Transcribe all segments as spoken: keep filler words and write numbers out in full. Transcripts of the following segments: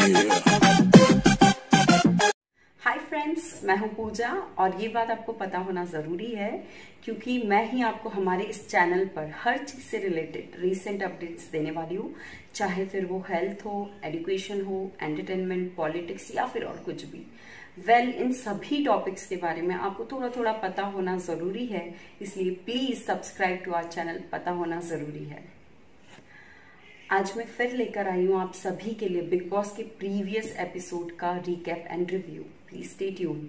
Hi friends, मैं हूं पूजा और ये बात आपको पता होना ज़रूरी है क्योंकि मैं ही आपको हमारे इस चैनल पर हर चीज़ से रिलेटेड रीसेंट अपडेट्स देने वाली हूँ, चाहे फिर वो हेल्थ हो, एजुकेशन हो, एंटरटेनमेंट, पॉलिटिक्स या फिर और कुछ भी। वेल well, इन सभी टॉपिक्स के बारे में आपको थोड़ा थोड़ा पता होना ज़रूरी है, इसलिए please subscribe to our channel, पता होना ज़रूरी है। आज मैं फिर लेकर आई हूँ आप सभी के लिए बिग बॉस के प्रीवियस एपिसोड का recap and review. Please stay tune.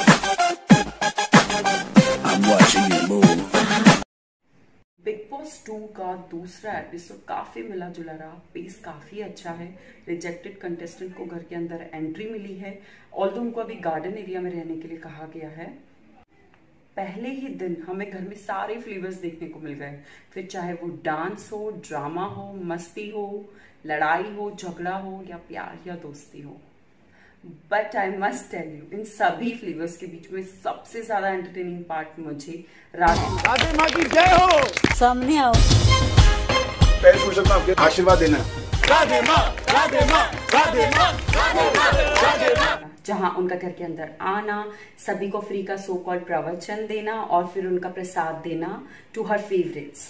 Bigg Boss two का दूसरा एपिसोड काफी मिला जुला रहा, पेस काफी अच्छा है। रिजेक्टेड कंटेस्टेंट को घर के अंदर एंट्री मिली है, ऑल्दो उनको अभी गार्डन एरिया में रहने के लिए कहा गया है। पहले ही दिन हमें घर में सारे फ्लेवर्स देखने को मिल गए, फिर चाहे वो डांस हो, ड्रामा हो, मस्ती हो, लड़ाई हो, झगड़ा हो या प्यार या दोस्ती हो। But I must tell you, इन सभी फ्लेवर्स के बीच में सबसे ज्यादा एंटरटेनिंग पार्ट मुझे राधे राधे माँ की जय हो। सामने आओ, पैर छू सकता हूँ, आशीर्वाद देना। राधे माँ, राधे माँ, राधे माँ, राधे माँ। जहां उनका घर के अंदर आना, सभी को फ्री का सो कॉल्ड प्रवचन देना और फिर उनका प्रसाद देना टू हर फेवरेट्स।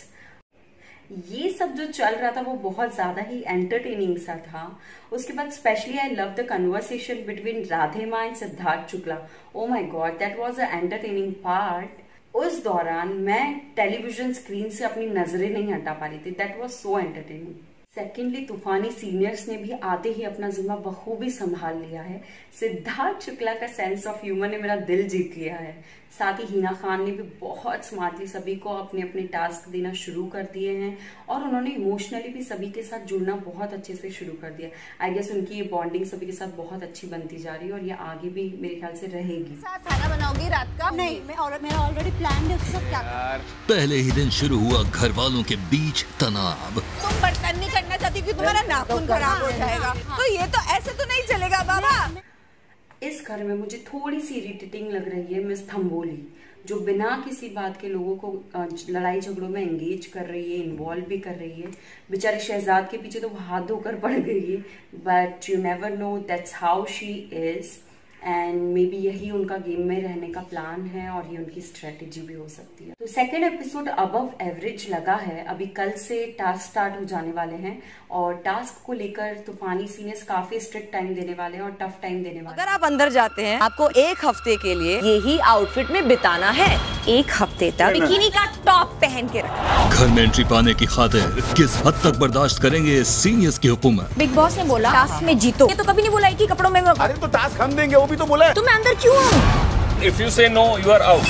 ये सब जो चल रहा था वो बहुत ज्यादा ही एंटरटेनिंग सा था। उसके बाद specially I love the conversation between Radhe Maa and Siddharth Shukla. Oh my god, that was a entertaining part. उस दौरान मैं टेलीविजन स्क्रीन से अपनी नजरें नहीं हटा पा रही थी, that was so entertaining. Secondly, तूफानी सीनियर्स ने भी आते ही अपना जिम्मा बखूबी संभाल लिया है। सिद्धार्थ शुक्ला का सेंस ऑफ ह्यूमर ने मेरा दिल जीत लिया है। साथ ही हिना खान ने भी बहुत स्मार्टली सभी को अपने अपने टास्क देना शुरू कर दिए हैं और उन्होंने इमोशनली भी सभी के साथ जुड़ना बहुत अच्छे से शुरू कर दिया। आई गेस उनकी ये बॉन्डिंग सभी के साथ बहुत अच्छी बनती जा रही है और ये आगे भी मेरे ख्याल से रहेगी। खाना बनाओगी रात का? नहीं, मैं और, मेरा ऑलरेडी प्लान है उसका क्या करना। पहले ही दिन शुरू हुआ घर वालों के बीच तनाव। तुम बर्तन नहीं करना चाहती कि तुम्हारा नाखून खराब हो जाएगा, तो ये तो ऐसे तो नहीं चलेगा बाबा। इस घर में मुझे थोड़ी सी इरिटेटिंग लग रही है मिस थम्बोली, जो बिना किसी बात के लोगों को लड़ाई झगड़ों में एंगेज कर रही है, इन्वॉल्व भी कर रही है। बेचारे शहजाद के पीछे तो वो हाथ धोकर पड़ गई है, but you never know that's how she is and may be यही उनका गेम में रहने का प्लान है और ये उनकी स्ट्रेटेजी भी हो सकती है। तो सेकेंड एपिसोड अबव एवरेज लगा है। अभी कल से टास्क स्टार्ट हो जाने वाले हैं और टास्क को लेकर तूफानी सीनियर्स काफी स्ट्रिक्ट टाइम देने वाले हैं और टफ टाइम देने वाले हैं। अगर आप अंदर जाते हैं, आपको एक हफ्ते के लिए यही आउटफिट में बिताना है। एक हफ्ते तक बिकिनी का टॉप पहन के रखना। घर में एंट्री पाने की खातिर किस हद तक बर्दाश्त करेंगे सीनियर्स की हुकूमत। बिग बॉस ने बोला टास्क में जीतो, ये तो कभी नहीं बोला कि कपड़ों में। अरे तो टास्क हम देंगे, वो भी तो बोला है। तो मैं अंदर क्यों हूँ? If you say no, you are out.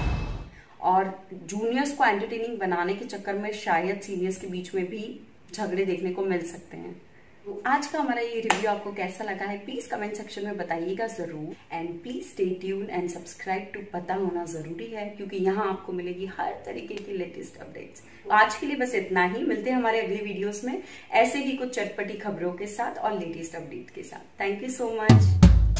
और जूनियर्स को एंटरटेनिंग बनाने के चक्कर में शायद सीनियर्स के बीच में भी झगड़े देखने को मिल सकते हैं। तो आज का हमारा ये रिव्यू आपको कैसा लगा है प्लीज कमेंट सेक्शन में बताइएगा जरूर। And please stay tune and subscribe to, पता होना जरूरी है क्योंकि यहाँ आपको मिलेगी हर तरीके की लेटेस्ट अपडेट्स। आज के लिए बस इतना ही, मिलते हैं हमारे अगले वीडियोस में ऐसे ही कुछ चटपटी खबरों के साथ और लेटेस्ट अपडेट के साथ। Thank you so much.